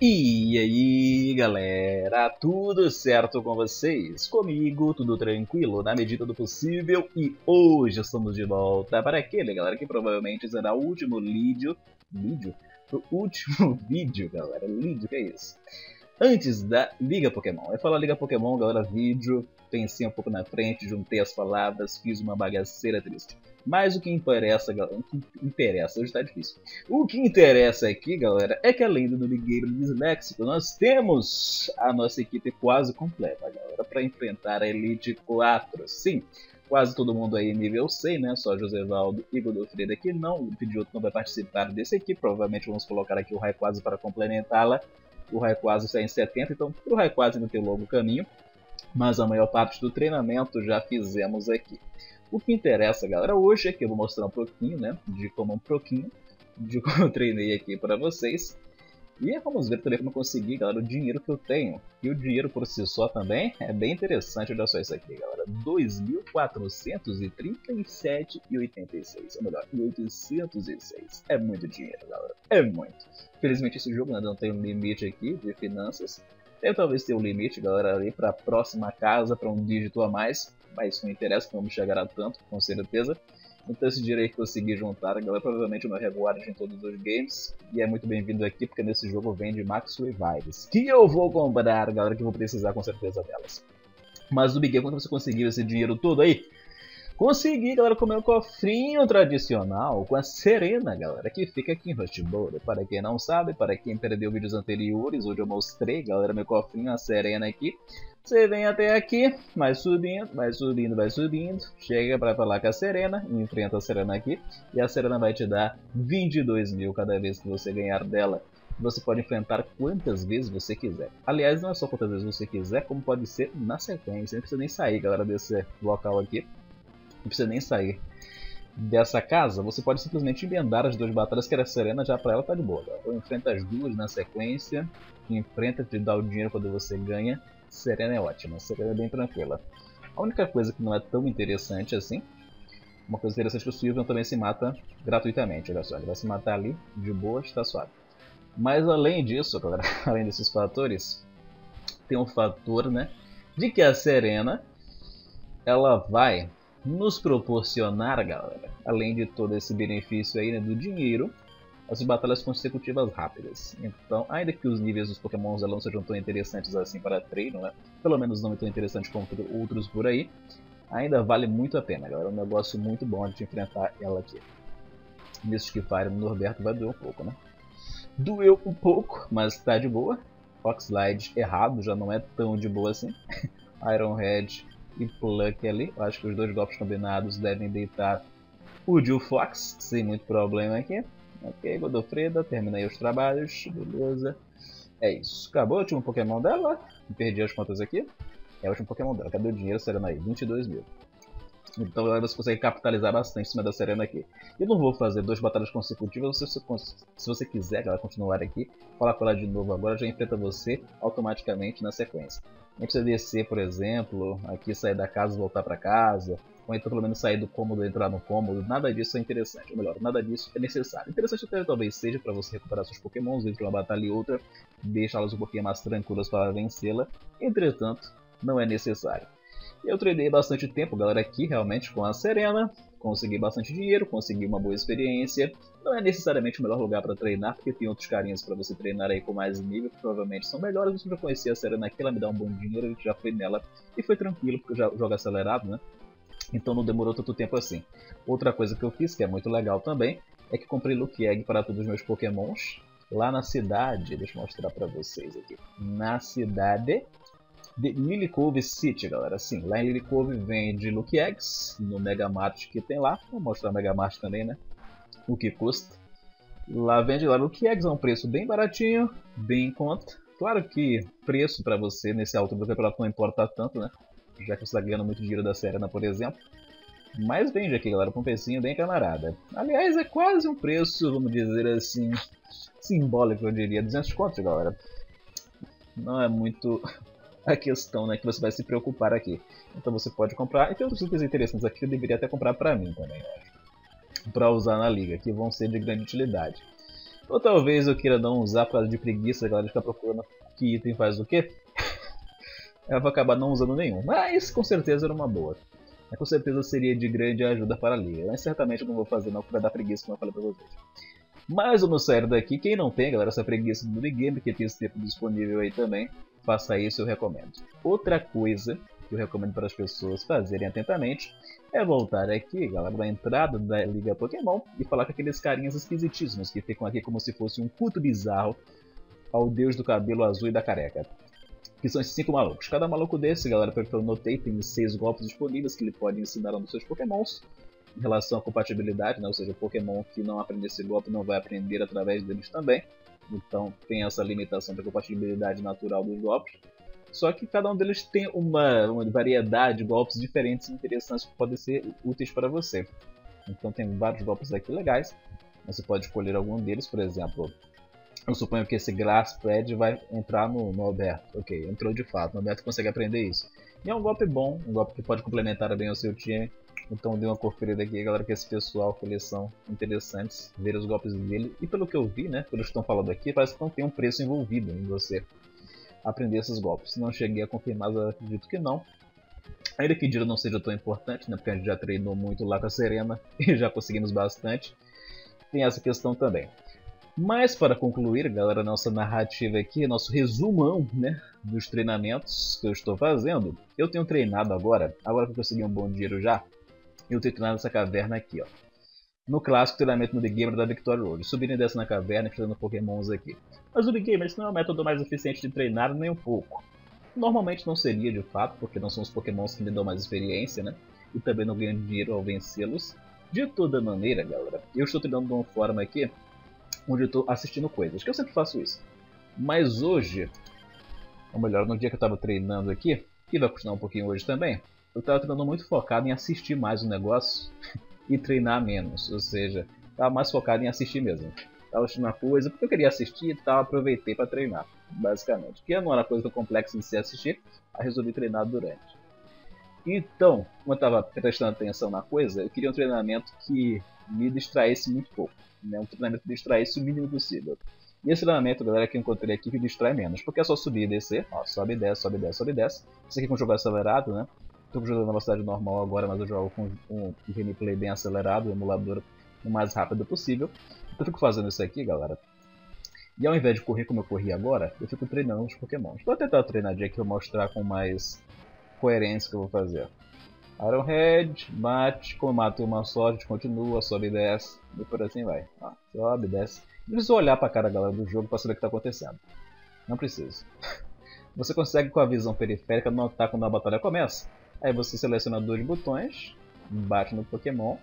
E aí galera, tudo certo com vocês? Comigo tudo tranquilo na medida do possível e hoje estamos de volta para aquele galera que provavelmente será o último o último vídeo galera, vídeo, que é isso? Antes da Liga Pokémon. Eu falo Liga Pokémon, galera, vídeo, pensei um pouco na frente, juntei as palavras, fiz uma bagaceira triste. Mas o que interessa, galera, hoje tá difícil. O que interessa aqui, galera, é que além do Noob Gamer Disléxico, nós temos a nossa equipe quase completa, galera, para enfrentar a Elite 4. Sim, quase todo mundo aí nível 100, né? Só Josevaldo e Godofredo aqui não. O Pidgeotto não vai participar desse aqui. Provavelmente vamos colocar aqui o Rayquaza para complementá-la. O Rayquaza está em 70, então o Rayquaza ainda tem um longo caminho. Mas a maior parte do treinamento já fizemos aqui. O que interessa, galera, hoje é que eu vou mostrar um pouquinho, né? De como eu treinei aqui para vocês. E vamos ver também como eu consegui, galera, o dinheiro que eu tenho. E o dinheiro por si só também é bem interessante. Olha só isso aqui, galera. 2.437,86. Ou melhor, 806. É muito dinheiro, galera. É muito. Infelizmente esse jogo ainda não tem um limite aqui de finanças. Eu talvez tenha um limite, galera, ali para a próxima casa, para um dígito a mais. Mas isso não interessa, que não vamos chegar a tanto, com certeza. Então esse dinheiro aí que eu consegui juntar, galera, provavelmente o meu reward em todos os games. E é muito bem-vindo aqui, porque nesse jogo vende Max Revives, que eu vou comprar, galera, que eu vou precisar com certeza delas. Mas do Big Game, quando você conseguiu esse dinheiro todo aí? Consegui, galera, com o meu cofrinho tradicional, com a Serena, galera, que fica aqui em Rustboro. Para quem não sabe, para quem perdeu vídeos anteriores, onde eu mostrei, galera, meu cofrinho, a Serena aqui. Você vem até aqui, vai subindo, vai subindo, vai subindo, chega para falar com a Serena, enfrenta a Serena aqui, e a Serena vai te dar 22 mil cada vez que você ganhar dela. Você pode enfrentar quantas vezes você quiser. Aliás, não é só quantas vezes você quiser, como pode ser na sequência. Não precisa nem sair, galera, desse local aqui. Não precisa nem sair dessa casa. Você pode simplesmente emendar as duas batalhas, que era a Serena, já pra ela tá de boa. Então enfrenta as duas na sequência, enfrenta, te dá o dinheiro quando você ganha. Serena é ótima, Serena é bem tranquila. A única coisa que não é tão interessante assim, uma coisa interessante é que o Sylveon também se mata gratuitamente, olha só, ele vai se matar ali, de boa, está suave. Mas além disso, galera, além desses fatores, tem um fator, né, de que a Serena, ela vai nos proporcionar, galera, além de todo esse benefício aí, né, do dinheiro, as batalhas consecutivas rápidas. Então, ainda que os níveis dos Pokémons dela não sejam tão interessantes assim para treino, né? Pelo menos não tão interessantes como outros por aí, ainda vale muito a pena, galera. É um negócio muito bom de enfrentar ela aqui. Mystic Fire no Norberto vai doer um pouco, né? Doeu um pouco, mas tá de boa. Foxslide errado, já não é tão de boa assim. Iron Head e Pluck ali. Eu acho que os dois golpes combinados devem deitar o Jill Fox, sem muito problema aqui. Ok, Godofreda, terminei os trabalhos, beleza. É isso. Acabou o último Pokémon dela. Perdi as contas aqui. É o último Pokémon dela. Cadê o dinheiro, Serena aí? 22 mil. Então agora você consegue capitalizar bastante em cima da Serena aqui. Eu não vou fazer duas batalhas consecutivas. Se você quiser, ela continuar aqui, falar com ela de novo agora, já enfrenta você automaticamente na sequência. Nem precisa descer, por exemplo, aqui sair da casa e voltar para casa. Ou então pelo menos sair do cômodo e entrar no cômodo. Nada disso é interessante, ou melhor, nada disso é necessário. Interessante até talvez seja para você recuperar seus pokémons entre uma batalha e outra, deixá-las um pouquinho mais tranquilas para vencê-la. Entretanto, não é necessário. Eu treinei bastante tempo, galera, aqui realmente com a Serena. Consegui bastante dinheiro, consegui uma boa experiência. Não é necessariamente o melhor lugar para treinar, porque tem outros carinhas para você treinar aí com mais nível, que provavelmente são melhores. Eu já conheci a Serena aqui, ela me dá um bom dinheiro, a gente já foi nela e foi tranquilo, porque eu já jogo acelerado, né? Então não demorou tanto tempo assim. Outra coisa que eu fiz, que é muito legal também, é que comprei Lucky Egg para todos os meus pokémons lá na cidade. Deixa eu mostrar para vocês aqui. Na cidade de Lily Cove City, galera. Sim, lá em Lily Cove vende Lucky Eggs no Mega Mart que tem lá. Vou mostrar o Mega Mart também, né? O que custa. Lá vende lá Lucky Eggs a um preço bem baratinho, bem em conta. Claro que preço para você nesse alto do campeonato não importa tanto, né? Já que você está ganhando muito dinheiro da Serena, por exemplo. Mas vende aqui, galera, com um precinho bem camarada. Aliás, é quase um preço, vamos dizer assim, simbólico, eu diria. 200 contos, galera. Não é muito a questão, né, que você vai se preocupar aqui. Então você pode comprar. E tem outros itens interessantes aqui que eu deveria até comprar pra mim também, eu acho. Pra usar na liga, que vão ser de grande utilidade. Ou talvez eu queira não usar por causa de preguiça, a galera ficar procurando que item faz o quê. Eu vou acabar não usando nenhum, mas com certeza era uma boa. Com certeza seria de grande ajuda para a liga, mas certamente eu não vou fazer não, porque vai dar preguiça, como eu falei pra vocês. Mas vamos sair daqui, quem não tem, galera, essa preguiça do minigame, que tem esse tempo disponível aí também, faça isso, eu recomendo. Outra coisa que eu recomendo para as pessoas fazerem atentamente é voltar aqui, galera, na entrada da Liga Pokémon e falar com aqueles carinhas esquisitíssimos que ficam aqui como se fosse um culto bizarro ao deus do cabelo azul e da careca. Que são esses 5 malucos. Cada maluco desse, galera, pelo que eu notei, tem 6 golpes disponíveis que ele pode ensinar a um dos seus pokémons. Em relação à compatibilidade, né? Ou seja, o pokémon que não aprender esse golpe não vai aprender através deles também. Então tem essa limitação da compatibilidade natural dos golpes. Só que cada um deles tem uma variedade de golpes diferentes e interessantes que podem ser úteis para você. Então tem vários golpes aqui legais. Você pode escolher algum deles, por exemplo. Eu suponho que esse Grass Spread vai entrar no Alberto. Ok, entrou de fato. O Alberto consegue aprender isso. E é um golpe bom, um golpe que pode complementar bem o seu time. Então dê uma conferida aqui, galera, que esse pessoal, que eles são interessantes, ver os golpes dele. E pelo que eu vi, né, pelo que estão falando aqui, parece que não tem um preço envolvido em você aprender esses golpes. Não cheguei a confirmar, mas acredito que não. Ainda que Dira não seja tão importante, né, porque a gente já treinou muito lá com a Serena e já conseguimos bastante. Tem essa questão também. Mas para concluir, galera, nossa narrativa aqui, nosso resumão, né, dos treinamentos que eu estou fazendo, eu tenho treinado agora que eu consegui um bom dinheiro já, eu tenho treinado essa caverna aqui, ó. No clássico treinamento no The Gamer da Victory Road, subindo e descendo na caverna e tirando pokémons aqui. Mas o The Gamer não é o método mais eficiente de treinar nem um pouco. Normalmente não seria de fato, porque não são os pokémons que me dão mais experiência, né, e também não ganho dinheiro ao vencê-los. De toda maneira, galera, eu estou treinando de uma forma aqui onde eu estou assistindo coisas, que eu sempre faço isso. Mas hoje, ou melhor, no dia que eu estava treinando aqui, e vai continuar um pouquinho hoje também, eu estava treinando muito focado em assistir mais o negócio e treinar menos. Ou seja, estava mais focado em assistir mesmo. Estava assistindo uma coisa porque eu queria assistir e tal, aproveitei para treinar, basicamente. Que não era coisa tão complexa de se assistir, aí resolvi treinar durante. Então, como eu estava prestando atenção na coisa, eu queria um treinamento que me distraísse muito pouco. Né, um treinamento que distraísse o mínimo possível. E esse treinamento, galera, que eu encontrei aqui que distrai menos, porque é só subir e descer, ó, sobe e desce, sobe e desce, sobe e desce. Isso aqui com um jogo acelerado, né? Estou jogando na velocidade normal agora, mas eu jogo com um gameplay bem acelerado, o emulador o mais rápido possível. Então eu fico fazendo isso aqui, galera. E ao invés de correr como eu corri agora, eu fico treinando os pokémons. Vou tentar treinar aqui para mostrar com mais coerência o que eu vou fazer. Ironhead, mate, como eu matei uma só, a gente continua, sobe e desce, e por assim vai. Ó, sobe e desce. Não precisa olhar pra cara, galera, do jogo pra saber o que tá acontecendo. Não precisa. Você consegue com a visão periférica notar quando a batalha começa. Aí você seleciona 2 botões, bate no Pokémon,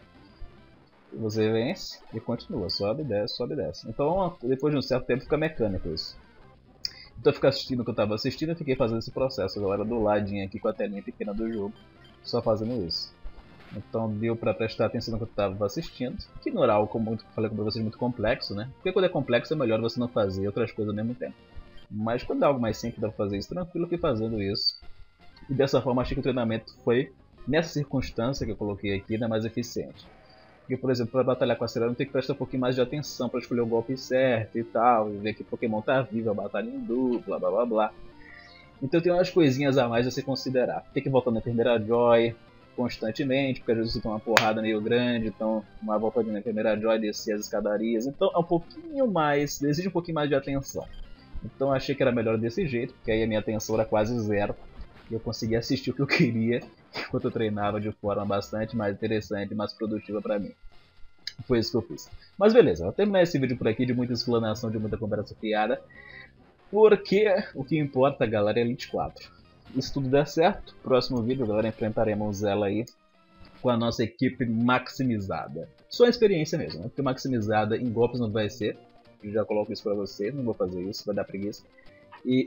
você vence e continua, sobe e desce, sobe e desce. Então depois de um certo tempo fica mecânico isso. Então eu fico assistindo o que eu tava assistindo e fiquei fazendo esse processo, galera, do ladinho aqui com a telinha pequena do jogo. Só fazendo isso. Então deu pra prestar atenção no que eu estava assistindo. Que não era algo, como falei com vocês, muito complexo, né? Porque quando é complexo é melhor você não fazer outras coisas ao mesmo tempo. Mas quando é algo mais simples, dá pra fazer isso tranquilo, eu fui fazendo isso. E dessa forma achei que o treinamento foi, nessa circunstância que eu coloquei aqui, ainda mais eficiente. Porque, por exemplo, para batalhar com a Serena, tem que prestar um pouquinho mais de atenção para escolher o golpe certo e tal, e ver que o Pokémon tá vivo, a batalha em dupla, blá blá blá. Então tem umas coisinhas a mais a se considerar. Tem que voltar na primeira Joy constantemente, porque às vezes você tem uma porrada meio grande, então uma volta na primeira Joy, descer as escadarias. Então é um pouquinho mais, exige um pouquinho mais de atenção. Então eu achei que era melhor desse jeito, porque aí a minha atenção era quase zero. E eu conseguia assistir o que eu queria, enquanto eu treinava de forma bastante mais interessante e mais produtiva pra mim. Foi isso que eu fiz. Mas beleza, vou terminar esse vídeo por aqui, de muita explanação, de muita conversa fiada. Porque o que importa, galera, é Elite 4. E se tudo der certo, próximo vídeo, galera, enfrentaremos ela aí com a nossa equipe maximizada. Só a experiência mesmo, né? Porque maximizada em golpes não vai ser. Eu já coloco isso pra você, não vou fazer isso, vai dar preguiça. E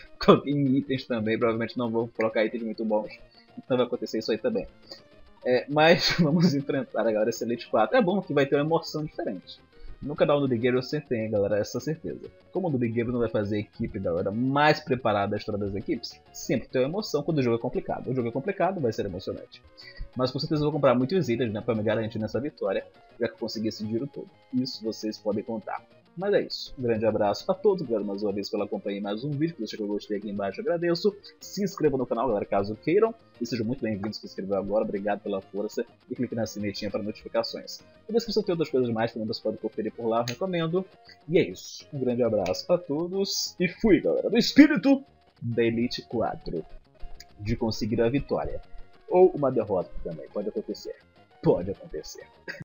em itens também, provavelmente não vou colocar itens muito bons. Então vai acontecer isso aí também. Mas vamos enfrentar, galera, esse Elite 4. É bom que vai ter uma emoção diferente. No canal do The Gamer eu sempre tenho, galera, essa certeza. Como o do The Gamer não vai fazer a equipe, galera, mais preparada da história das equipes, sempre tem uma emoção quando o jogo é complicado. O jogo é complicado, vai ser emocionante. Mas com certeza eu vou comprar muitos itens, né, pra me garantir nessa vitória, já que eu consegui esse dinheiro todo. Isso vocês podem contar. Mas é isso. Um grande abraço a todos. Obrigado mais uma vez pela companhia em mais um vídeo. Deixa que eu gostei aqui embaixo, agradeço. Se inscrevam no canal, galera, caso queiram. E sejam muito bem-vindos que se inscreveu agora. Obrigado pela força. E clique na sinetinha para notificações. Na descrição tem outras coisas mais que você pode conferir por lá, eu recomendo. E é isso. Um grande abraço a todos. E fui, galera. Do espírito da Elite 4. De conseguir a vitória. Ou uma derrota também. Pode acontecer. Pode acontecer.